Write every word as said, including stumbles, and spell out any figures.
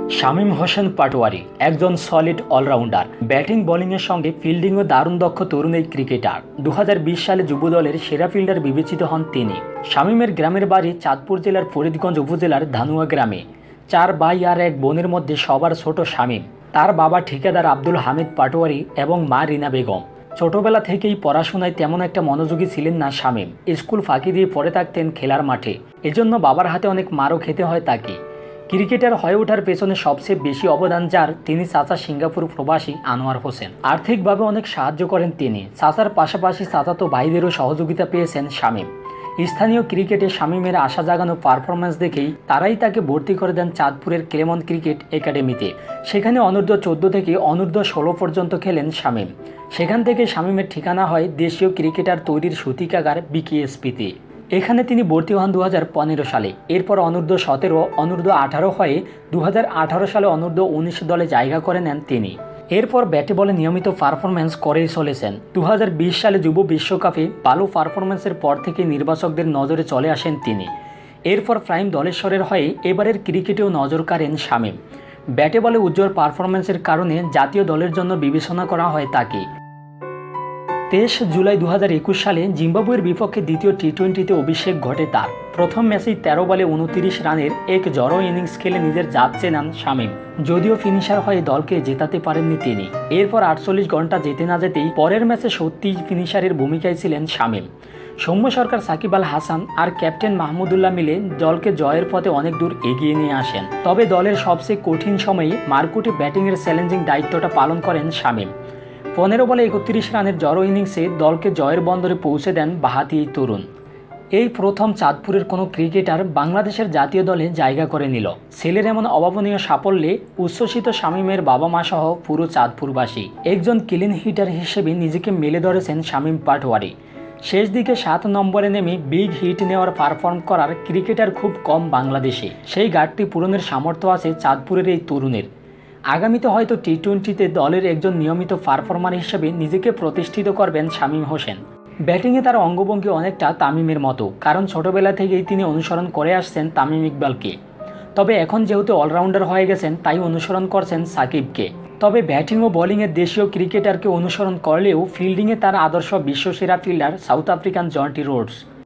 শামীম হোসেন পাটোয়ারি একজন solid allrounder, batting বোলিংয়ের সঙ্গে ফিল্ডিংও দারুণ দক্ষ তরুণ এই ক্রিকেটার। দু হাজার বিশ সালে যুব দলের সেরা ফিল্ডার বিবেচিত হন তিনি। শামীমের গ্রামের বাড়ি চাঁদপুর জেলার ফরিদগঞ্জ উপজেলার ধানুয়া গ্রামে। চার ভাই আর এক বোনের মধ্যে সবার ছোট শামীম। তার বাবা ঠিকাদার আব্দুল হামিদ পাটোয়ারি এবং মা রিনা বেগম। ছোটবেলা থেকেই পড়াশোনায় তেমন একটা মনোযোগী ছিলেন না শামীম। স্কুল ফাঁকি দিয়ে পড়ে থাকতেন খেলার মাঠে, এজন্য বাবার হাতে অনেক মারও খেতে হয় তাকে। ক্রিকেটার হয়ে ওঠার পেছনে সবচেয়ে বেশি অবদান যার, তিনি চাচা সিঙ্গাপুর প্রবাসী আনোয়ার হোসেন। আর্থিকভাবে অনেক সাহায্য করেন তিনি। চাচার পাশাপাশি চাচাতো ভাইদেরও সহযোগিতা পেয়েছেন শামীম। স্থানীয় ক্রিকেটে শামীমের আশা জাগানো পারফরম্যান্স দেখেই তারাই তাকে ভর্তি করে দেন চাঁদপুরের ক্লেমন ক্রিকেট একাডেমিতে। সেখানে অনূর্ধ্ব চোদ্দ থেকে অনূর্ধ্ব ষোলো পর্যন্ত খেলেন শামীম। সেখান থেকে শামীমের ঠিকানা হয় দেশীয় ক্রিকেটার তৈরির সূতিকাগার বিকেএসপিতে। এখানে তিনি ভর্তি হন দু হাজার পনেরো সালে। এরপর অনূর্ধ্ব সতেরো, অনূর্ধ্ব আঠারো হয়ে দু হাজার আঠারো সালে অনূর্ধ্ব উনিশ দলে জায়গা করে নেন তিনি। এরপর ব্যাটে বলে নিয়মিত পারফরম্যান্স করেই চলেছেন। দু হাজার বিশ সালে যুব বিশ্বকাপে ভালো পারফরম্যান্সের পর থেকে নির্বাচকদের নজরে চলে আসেন তিনি। এরপর প্রাইম দলেশ্বরের হয়ে এবারের ক্রিকেটেও নজর কাড়েন শামীম। ব্যাটে বলে উজ্জ্বল পারফরম্যান্সের কারণে জাতীয় দলের জন্য বিবেচনা করা হয় তাকে। তেইশ জুলাই দু হাজার একুশ সালে জিম্বাবুয়ের বিপক্ষে দ্বিতীয় টি টোয়েন্টিতে অভিষেক ঘটে তার। প্রথম ম্যাচেই তেরো বলে উনত্রিশ রানের এক জড়ো ইনিংস খেলে নিজের জাত চেনান শামীম। যদিও ফিনিশার হয়ে দলকে জেতাতে পারেননি তিনি। এরপর আটচল্লিশ ঘন্টা যেতে না যেতেই পরের ম্যাচে সত্যি ফিনিশারের ভূমিকায় ছিলেন শামীম। সৌম্য সরকার, সাকিব আল হাসান আর ক্যাপ্টেন মাহমুদুল্লাহ মিলে দলকে জয়ের পথে অনেক দূর এগিয়ে নিয়ে আসেন। তবে দলের সবচেয়ে কঠিন সময়ে মারকুটে ব্যাটিংয়ের চ্যালেঞ্জিং দায়িত্বটা পালন করেন শামীম। পনেরো বলে একত্রিশ রানের জড়ো ইনিংসে দলকে জয়ের বন্দরে পৌঁছে দেন বাঁহাতি এই তরুণ। এই প্রথম চাঁদপুরের কোনো ক্রিকেটার বাংলাদেশের জাতীয় দলে জায়গা করে নিল। ছেলের এমন অভাবনীয় সাফল্যে উচ্ছ্বসিত শামীমের বাবা মা সহ পুরো চাঁদপুরবাসী। একজন ক্লিন হিটার হিসেবে নিজেকে মেলে ধরেছেন শামীম পাটোয়ারি। শেষ দিকে সাত নম্বরে নেমে বিগ হিট নেওয়ার পারফর্ম করার ক্রিকেটার খুব কম বাংলাদেশে। সেই ঘাটতি পূরণের সামর্থ্য আছে চাঁদপুরের এই তরুণের। আগামীতে হয়তো টি টোয়েন্টিতে দলের একজন নিয়মিত পারফর্মার হিসেবে নিজেকে প্রতিষ্ঠিত করবেন শামীম হোসেন। ব্যাটিংয়ে তার অঙ্গভঙ্গি অনেকটা তামিমের মতো, কারণ ছোটবেলা থেকেই তিনি অনুসরণ করে আসছেন তামিম ইকবালকে। তবে এখন যেহেতু অলরাউন্ডার হয়ে গেছেন, তাই অনুসরণ করছেন সাকিবকে। তবে ব্যাটিং ও বোলিংয়ে দেশীয় ক্রিকেটারকে অনুসরণ করলেও ফিল্ডিংয়ে তার আদর্শ বিশ্বসেরা fielder South African Jonty Rhodes.